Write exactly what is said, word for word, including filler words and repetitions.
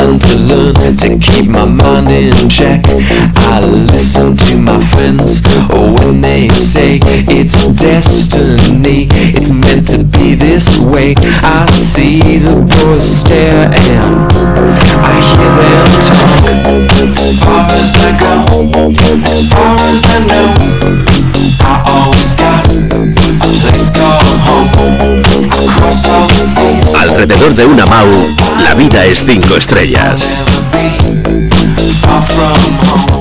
trying to learn to keep my mind in check. I listen to my friends when they say it's destiny, it's meant to be this way. I see the boys stare and I hear them talk. As far as I go, as far as I know, I always got a place called home. Across all the seas. Alrededor de una Mau, la vida es cinco estrellas. I'll never be far from home.